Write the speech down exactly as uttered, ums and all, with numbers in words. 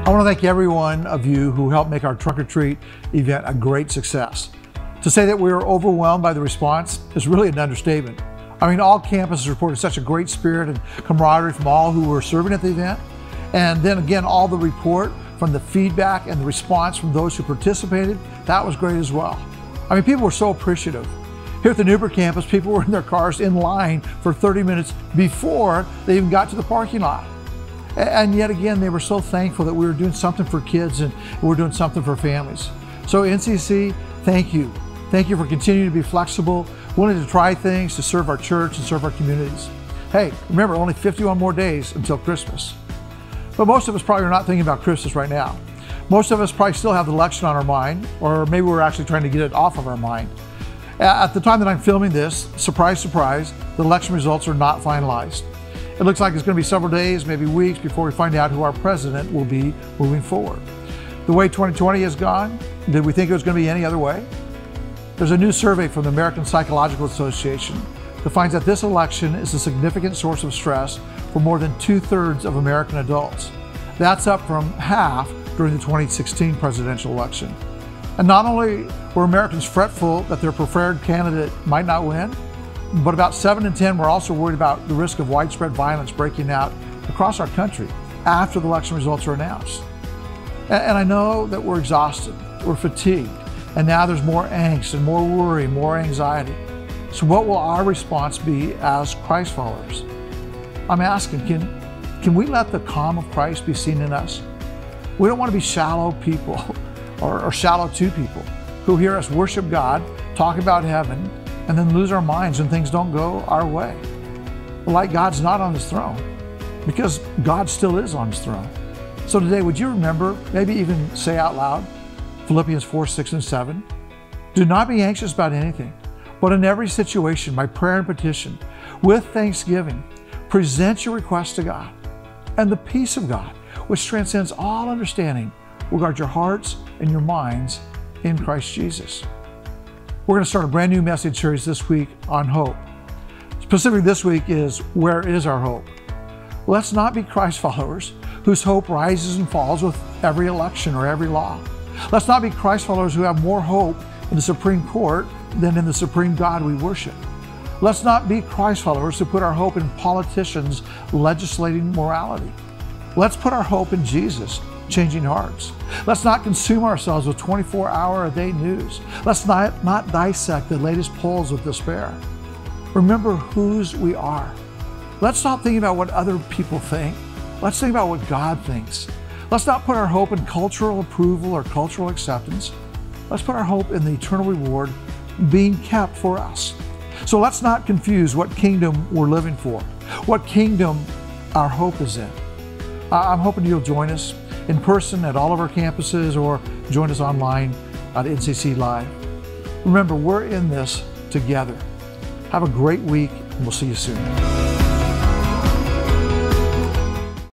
I want to thank every one of you who helped make our Trunk or Treat event a great success. To say that we were overwhelmed by the response is really an understatement. I mean, all campuses reported such a great spirit and camaraderie from all who were serving at the event. And then again, all the report from the feedback and the response from those who participated, that was great as well. I mean, people were so appreciative. Here at the Newberg campus, people were in their cars in line for thirty minutes before they even got to the parking lot. And yet again, they were so thankful that we were doing something for kids and we were doing something for families. So N C C, thank you. Thank you for continuing to be flexible, willing to try things to serve our church and serve our communities. Hey, remember, only fifty-one more days until Christmas. But most of us probably are not thinking about Christmas right now. Most of us probably still have the election on our mind, or maybe we're actually trying to get it off of our mind. At the time that I'm filming this, surprise, surprise, the election results are not finalized. It looks like it's going to be several days, maybe weeks, before we find out who our president will be moving forward. The way twenty twenty has gone, did we think it was going to be any other way? There's a new survey from the American Psychological Association that finds that this election is a significant source of stress for more than two-thirds of American adults. That's up from half during the twenty sixteen presidential election. And not only were Americans fretful that their preferred candidate might not win, but about seven in ten were also worried about the risk of widespread violence breaking out across our country after the election results are announced. And I know that we're exhausted, we're fatigued, and now there's more angst and more worry, more anxiety. So what will our response be as Christ followers? I'm asking, can, can we let the calm of Christ be seen in us? We don't want to be shallow people or, or shallow to people who hear us worship God, talk about heaven, and then lose our minds when things don't go our way. Like God's not on his throne, because God still is on his throne. So today, would you remember, maybe even say out loud, Philippians four, six, and seven? Do not be anxious about anything, but in every situation, by prayer and petition, with thanksgiving, present your requests to God. And the peace of God, which transcends all understanding, will guard your hearts and your minds in Christ Jesus. We're going to start a brand new message series this week on hope. Specifically this week is, where is our hope? Let's not be Christ followers whose hope rises and falls with every election or every law. Let's not be Christ followers who have more hope in the Supreme Court than in the supreme God we worship. Let's not be Christ followers who put our hope in politicians legislating morality. Let's put our hope in Jesus changing hearts. Let's not consume ourselves with twenty-four hour a day news. Let's not, not dissect the latest polls with despair. Remember whose we are. Let's stop thinking about what other people think. Let's think about what God thinks. Let's not put our hope in cultural approval or cultural acceptance. Let's put our hope in the eternal reward being kept for us. So let's not confuse what kingdom we're living for, what kingdom our hope is in. I'm hoping you'll join us in person at all of our campuses or join us online at N C C Live. Remember, we're in this together. Have a great week, and we'll see you soon.